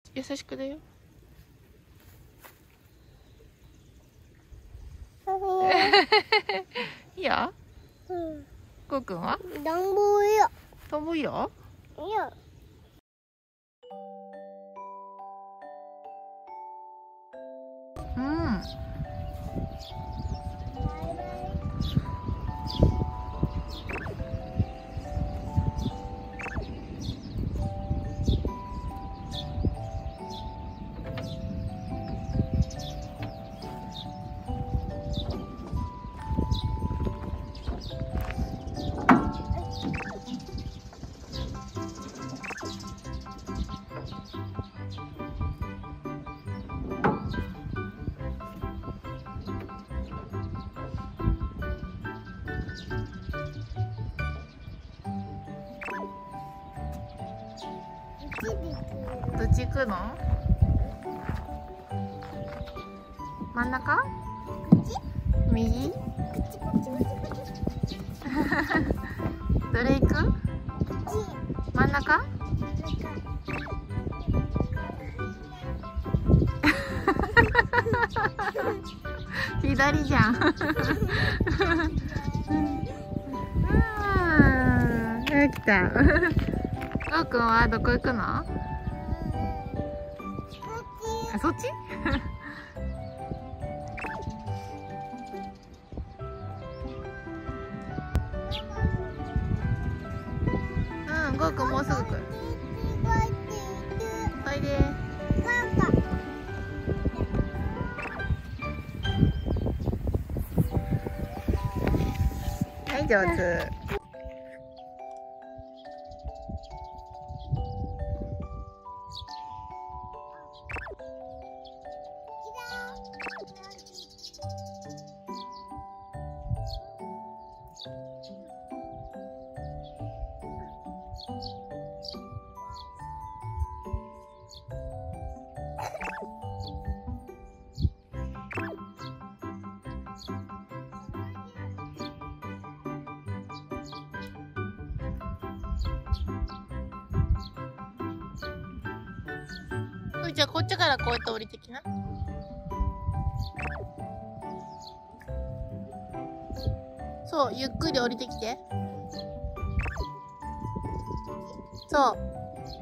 優しくだよ。いいよ。こうくんは暖房よ。 飛ぶよ。 いや。 うん。どっち行くの？真ん中？右？どれ行く？真ん中？左じゃん。来た。ごうくんはどこ行くの？あ、そっち？うん、ごうくんもうすぐ来る。おいで。はい、上手。じゃあこっちからこうやって降りてきな。そう、ゆっくり降りてきて。そう。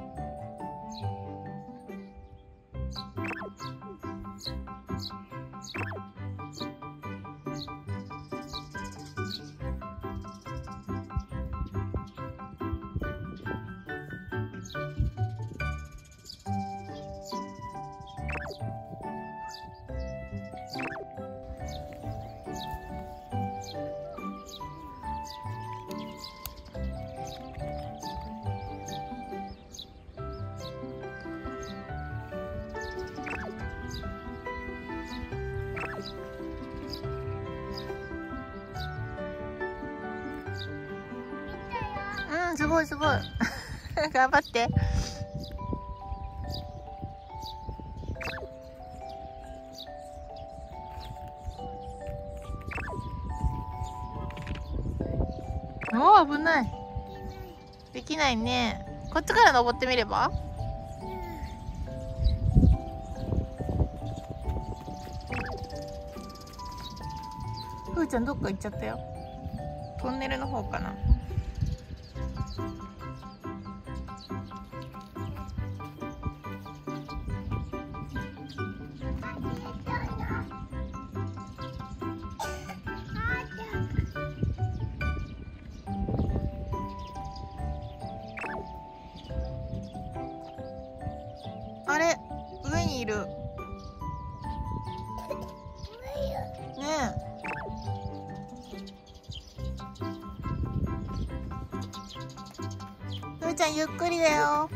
うん、すごいすごい。頑張って。おお、危ない。できないね。こっちから登ってみれば？ふーちゃんどっか行っちゃったよ。トンネルの方かな。あれ、上にいる。ねえ。ふーちゃんゆっくりだよ。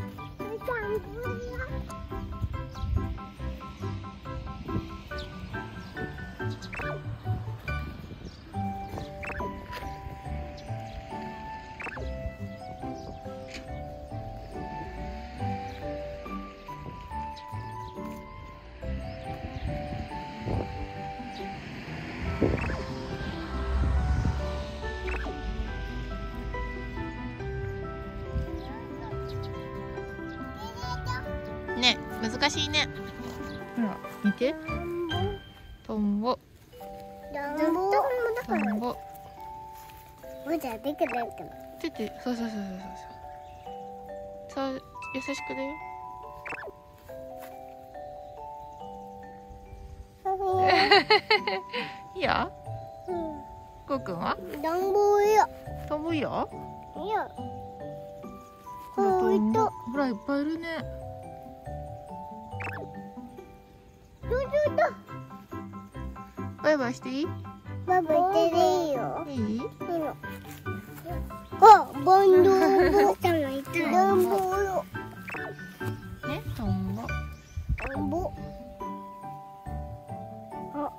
難しいね。ほら見て、トンボだトンボ。 もうじゃあできるかな。 そうそう優しくだよ。いいよ。こうくんはダンボよ。 トンボいいよ。 いや。 ほらトンボ、ほらいっぱいいるね。バイバイしていい？ ババ行っていいよ。 いい？ あ、バンドボ。ダンボよ。 ね、トンボ。 ダンボ。あ、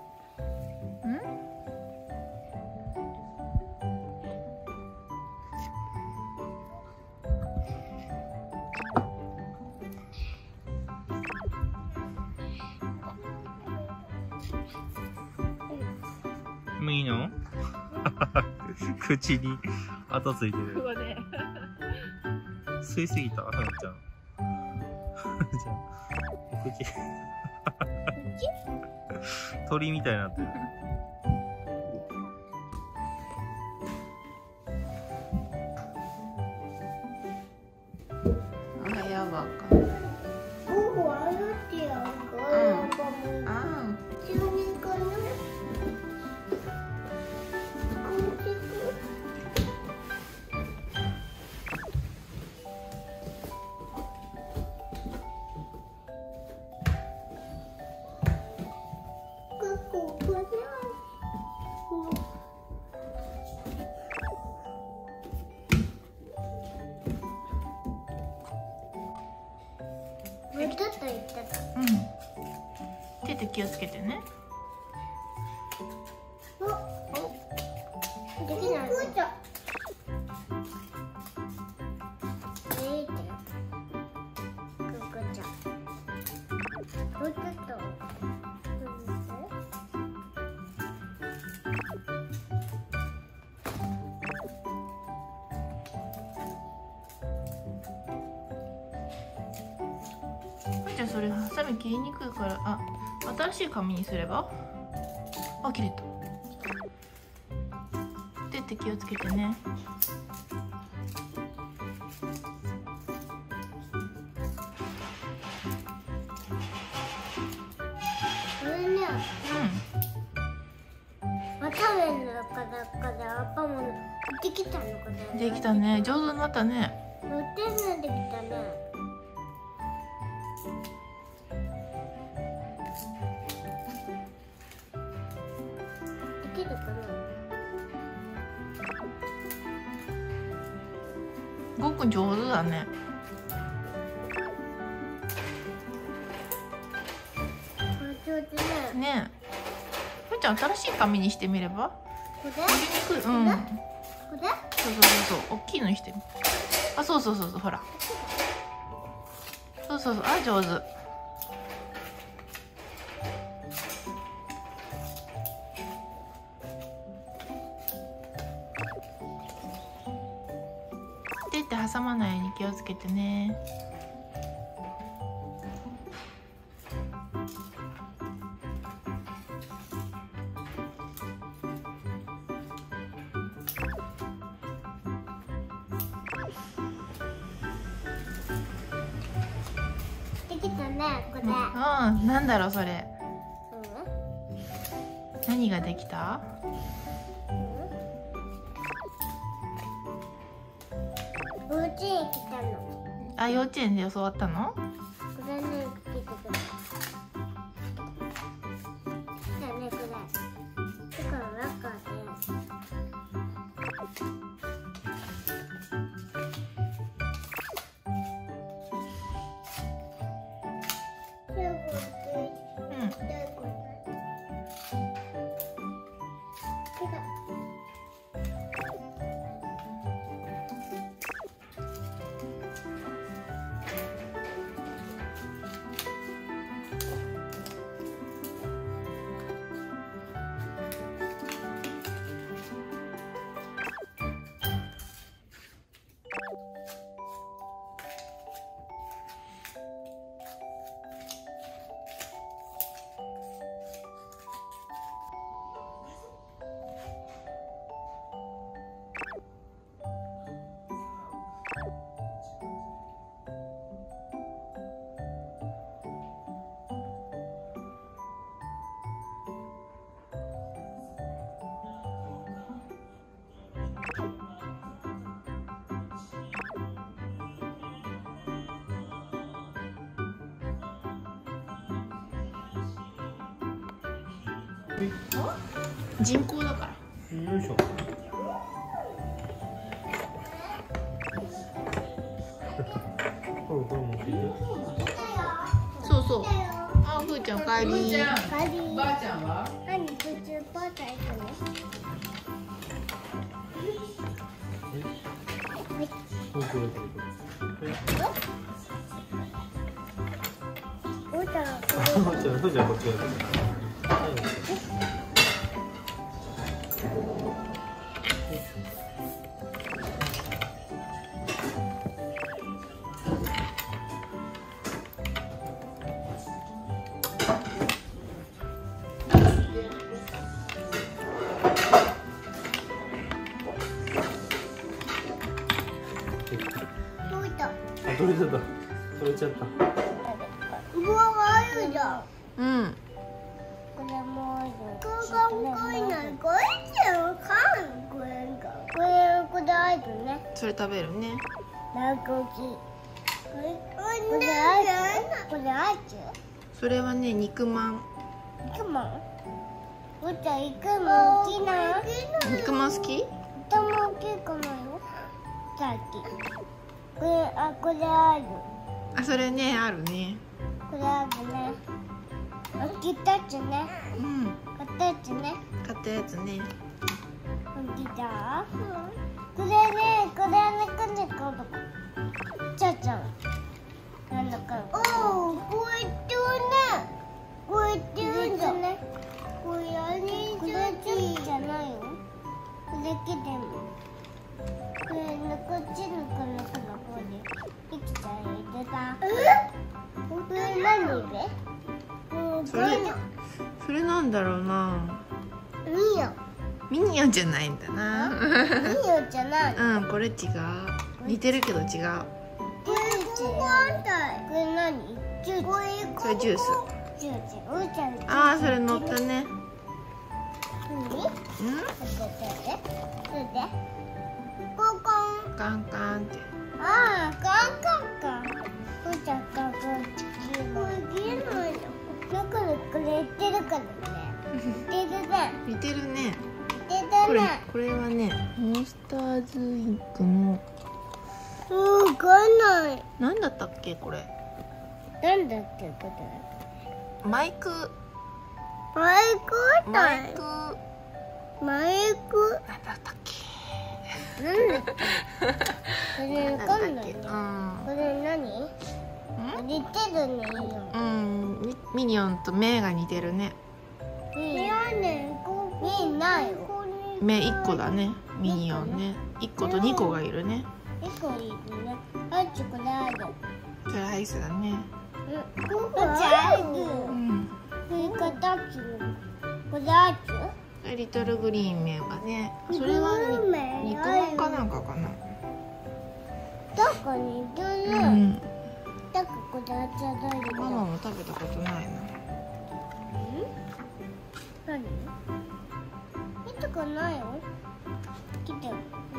もういいの？口に跡ついてる。吸いすぎた、はなちゃん。じゃあ、お口。鳥みたいになってる。 あ、やばか。 僕はあるってやんか。 あ中年かな。ちょっと言ってた。 手気をつけてね。 できない。 じゃあそれハサミ切りにくいから、新しい紙にすれば。切れた。手気をつけてね。 これね、わための中でアパもできたのかな。 できたね、上手になったね。 乗ってるのできたね。できるかな。 ごく上手だね。 上手ね。 ねえ、ふーちゃん新しい紙にしてみれば。 これ？ 切りにくい。 これ？ そう、大きいのにしてみ。そう、ほら。そう、上手。手って挟まないように気をつけてね。 できたね、これ。 なんだろうそれ。何ができた？ 幼稚園来たの。 幼稚園で教わったの？ これね、聞いてくれ。じゃあね、これ。だから中で。 人工だから。 よいしょ。これ持っていい？ そうそう。あ、ふーちゃんおかえり。 帰り。 ばあちゃんは？ 何途中バーター行くの？ これ。 お茶がふーちゃんこっちやる。取れちゃった。取れちゃった。 うわ、あるじゃん。 うん。 これもある。これない。これってわかん。これあるね。 それ食べるね。 ラコキ。これある。これある。 それはね、肉まん。 肉まん。お茶肉まん好きな。 肉まん好き？ とも大きいかもよ。さっき。これある。 あ、それね、あるね。 これあるね。起きたやつね。 うん。 買ったやつね。 買ったやつね。 起きた？これね、これね、ちゃちゃん。なんだか。おお、こうやってね。こうやってるんだね。これじゃないよ。これ切っても。これこっちのこのこれできちゃ入れた。これ何で？ それなんだろうな。ミニオンじゃないんだな。 ミニオンじゃない。 うん、これ違う。似てるけど違う。 これ何？ それジュース。ああ、それ乗ったね。うん？カンカンって。 ああ、カンカンか。うーちゃんカンカン。これ見えないの。だからこれ言ってるからね。似てるね。 似てるね。 似てるね。 これはね、モンスターズインクの。 わかんない。 なんだったっけこれ。 なんだっけこれ。 マイク。 マイクマイク。 マイク。 なんだったっけ。 なんだっけ。これわかんないね。 うん。 これ何？似てるね。 うん、ミニオンと目が似てるね。 目ないよ。 目1個だね。ミニオンね。1個と2個がいるね。 1個いるね。あ、チョコレート。 それアイスだね。 ここある。 うん。 これ形。これある。 リトルグリーンメンはね。それは肉まんかなんかかな。 どこにいるうん。 だからこれあっちゃないよ。 ママも食べたことないな。 何？見たことないよ。来てよ。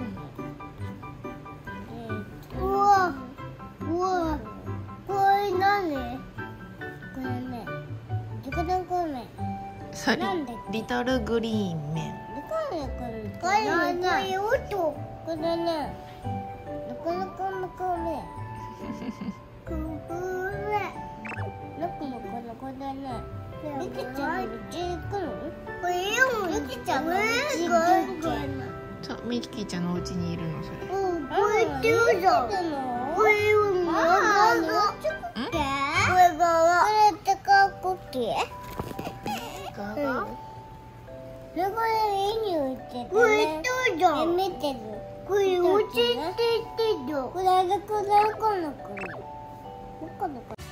うわ、うわ、これ何？これね、どこどこね。 それリトルグリーンメン。 これね、これね、これね。これね、ゆきちゃんのうち行くの？これゆきちゃんのうち行くの？ そう、ミキちゃんのお家にいるのそれ。 これってるじゃん。これをこれってかコッキー？ ガガ？ これいい匂いってね。これってるじゃん。見てる。これお家って言ってるよ。これこの子。